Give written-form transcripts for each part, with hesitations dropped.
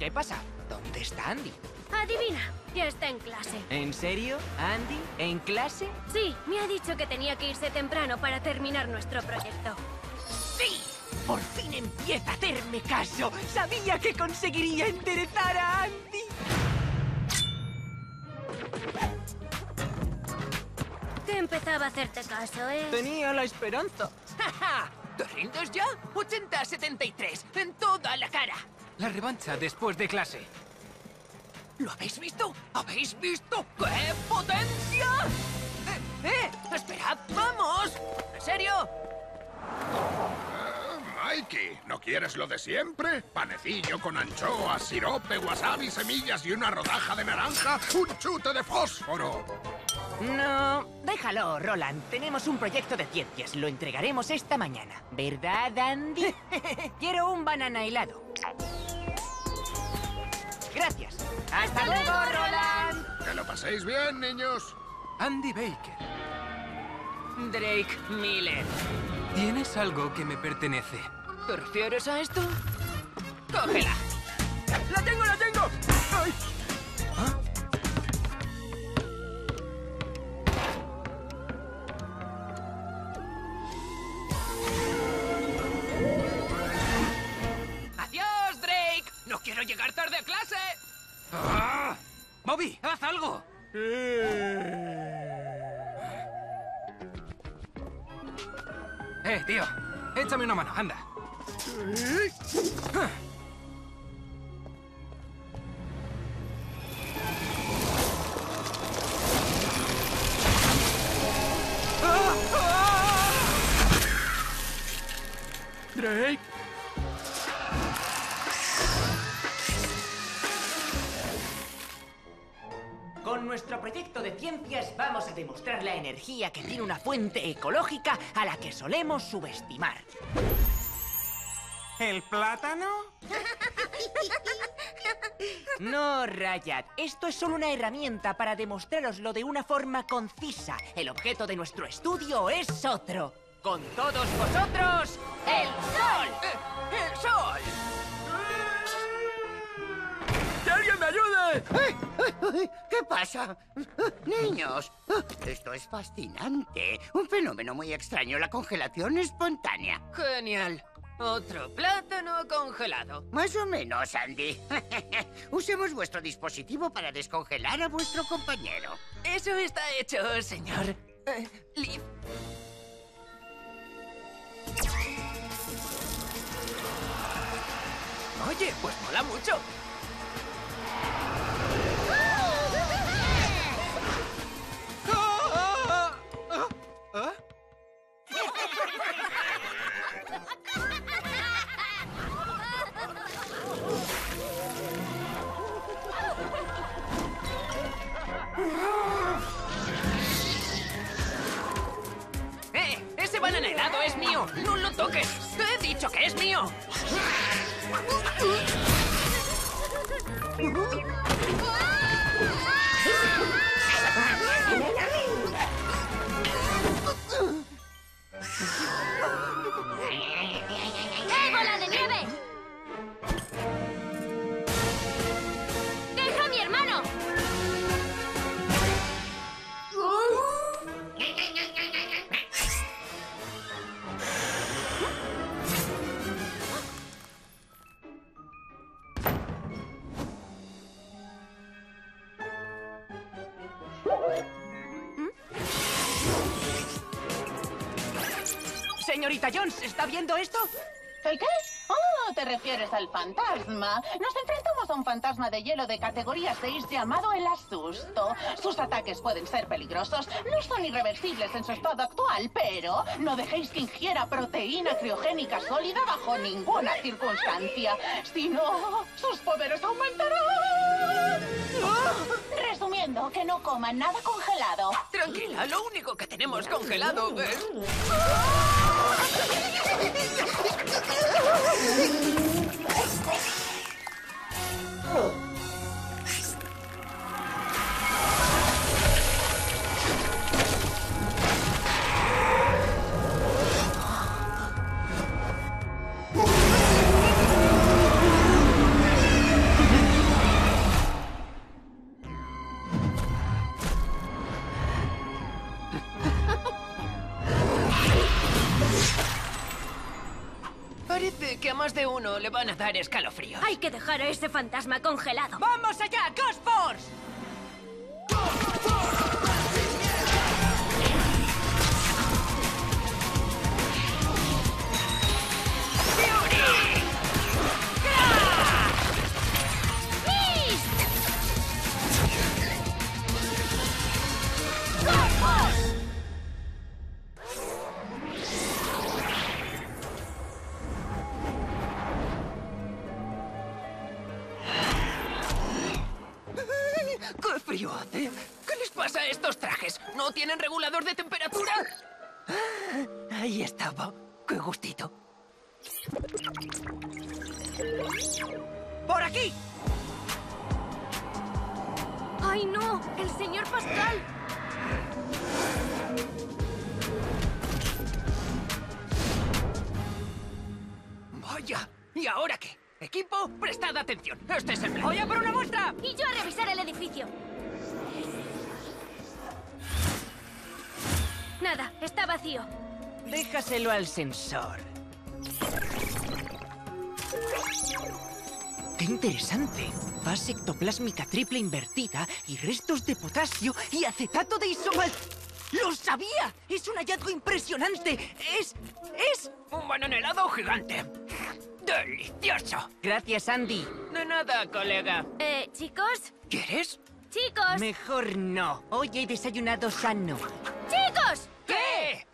¿Qué pasa? ¿Dónde está Andy? Adivina, ya está en clase. ¿En serio? ¿Andy? ¿En clase? Sí, me ha dicho que tenía que irse temprano para terminar nuestro proyecto. ¡Sí! ¡Por fin empieza a hacerme caso! ¡Sabía que conseguiría enderezar a Andy! Que empezaba a hacerte caso, ¿eh? Tenía la esperanza. ¡Ja, ja! ¿Te rindes ya? 80-73, en toda la cara. La revancha después de clase. ¿Lo habéis visto? ¿Habéis visto? ¡Qué potencia! ¡Esperad! ¡Vamos! ¿En serio? Mikey, ¿no quieres lo de siempre? Panecillo con anchoas, sirope, wasabi, semillas y una rodaja de naranja. ¡Un chute de fósforo! No, déjalo, Roland. Tenemos un proyecto de ciencias. Lo entregaremos esta mañana. ¿Verdad, Andy? Quiero un banana helado. Gracias. ¡Hasta luego, Roland! Que lo paséis bien, niños. Andy Baker. Drake Miller. Tienes algo que me pertenece. ¿Te refieres a esto? ¡Cógela! ¡La tengo, la tengo! ¡Ay! ¿Ah? ¡Adiós, Drake! ¡No quiero llegar tarde a clase! ¡Ah! ¡Bobby, haz algo! Tío, échame una mano, anda. Drake. Con nuestro proyecto de ciencias vamos a demostrar la energía que tiene una fuente ecológica a la que solemos subestimar. ¿El plátano? No, Rayat. Esto es solo una herramienta para demostraroslo de una forma concisa. El objeto de nuestro estudio es otro. Con todos vosotros, ¡el Sol! ¡El Sol! ¡Que alguien me ayude! ¿Qué pasa? Niños, esto es fascinante. Un fenómeno muy extraño, la congelación espontánea. Genial. Otro plátano congelado. Más o menos, Andy. Usemos vuestro dispositivo para descongelar a vuestro compañero. Eso está hecho, señor. Liv. Oye, pues mola mucho. ¡Ese banana helado es mío! ¡No lo toques! ¡Te he dicho que es mío! ¡Eh, bola de nieve! ¡Deja a mi hermano! Señorita Jones, ¿está viendo esto? ¿El qué? Oh, te refieres al fantasma. Nos enfrentamos a un fantasma de hielo de categoría 6 llamado el asusto. Sus ataques pueden ser peligrosos. No son irreversibles en su estado actual, pero no dejéis que ingiera proteína criogénica sólida bajo ninguna circunstancia. Si no, sus poderes aumentarán. Resumiendo, que no coman nada congelado. Tranquila, lo único que tenemos congelado es... Parece que a más de uno le van a dar escalofríos. Hay que dejar a ese fantasma congelado. ¡Vamos allá, Ghost Force! ¡Qué frío hace! ¿Qué les pasa a estos trajes? ¿No tienen regulador de temperatura? Ah, ahí estaba. ¡Qué gustito! ¡Por aquí! ¡Ay, no! ¡El señor Pascal! ¡Vaya! ¿Y ahora qué? Equipo, prestad atención. Este es el plan. ¡Voy a por una muestra! Y yo a revisar el edificio. Nada, está vacío. Déjaselo al sensor. ¡Qué interesante! Fase ectoplásmica triple invertida y restos de potasio y acetato de isomal... ¡Lo sabía! ¡Es un hallazgo impresionante! ¡Es un bananelado gigante! ¡Delicioso! Gracias, Andy. De nada, colega. ¿Chicos? ¿Quieres? ¡Chicos! Mejor no. Hoy he desayunado sano. ¡Chicos! ¿Qué?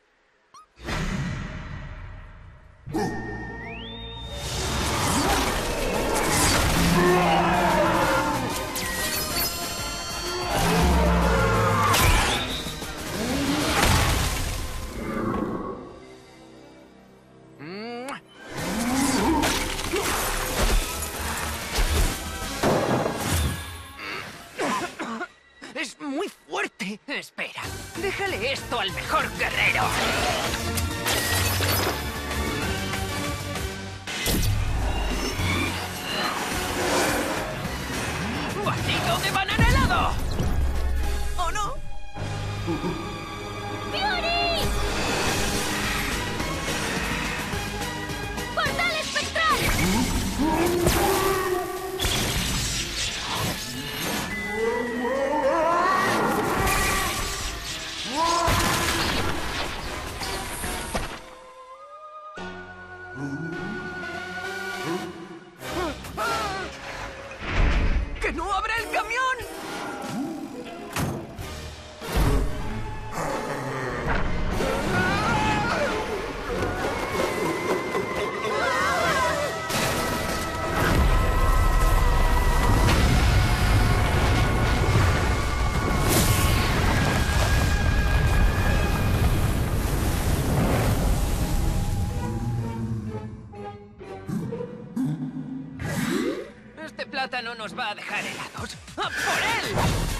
¡Es muy fuerte! Espera, déjale esto al mejor guerrero. ¡Batido de banana helado! ¿O no? ¡Fury! ¡Portal espectral! ¡Que no abra el camión! Este plátano nos va a dejar helados. ¡A por él!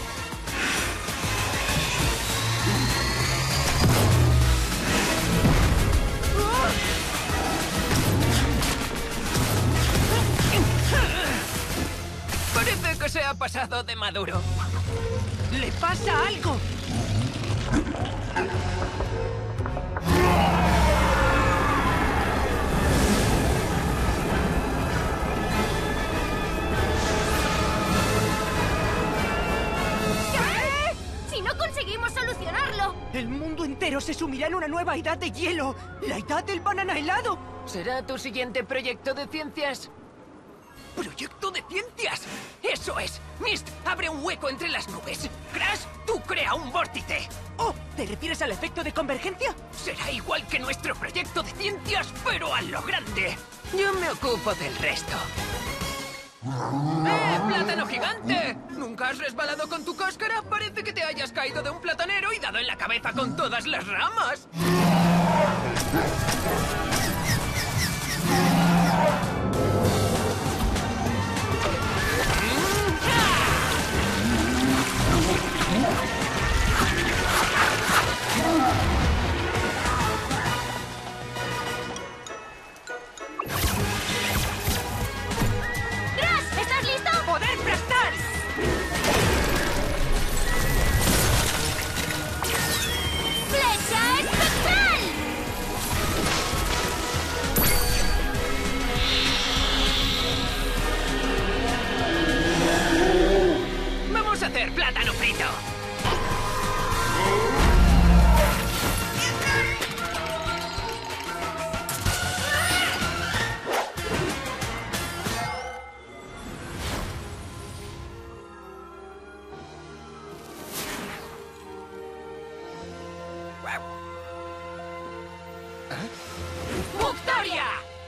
Parece que se ha pasado de maduro. ¡Le pasa algo! ¿Qué? ¡Si no conseguimos solucionarlo! El mundo entero se sumirá en una nueva edad de hielo. ¡La edad del banana helado! ¿Será tu siguiente proyecto de ciencias? ¡Proyecto de ciencias! ¡Eso es! Mist, abre un hueco entre las nubes. Crash, tú crea un vórtice. Oh, ¿te refieres al efecto de convergencia? Será igual que nuestro proyecto de ciencias, pero a lo grande. Yo me ocupo del resto. ¡Plátano gigante! ¿Nunca has resbalado con tu cáscara? Parece que te hayas caído de un platanero y dado en la cabeza con todas las ramas. ¡Crash! ¿Estás listo? ¡Poder fractal! ¡Flecha espectral! éxito. ¡Victoria!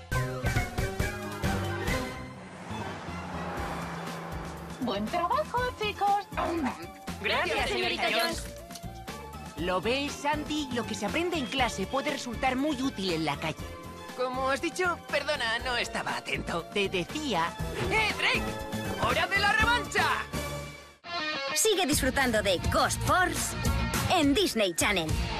Buen trabajo, chicos. Gracias, señorita Jones. ¿Lo ves, Sandy? Lo que se aprende en clase puede resultar muy útil en la calle. ¿Cómo has dicho? Perdona, no estaba atento. Te decía... Drake! ¡Hora de la revancha! Sigue disfrutando de Ghost Force en Disney Channel.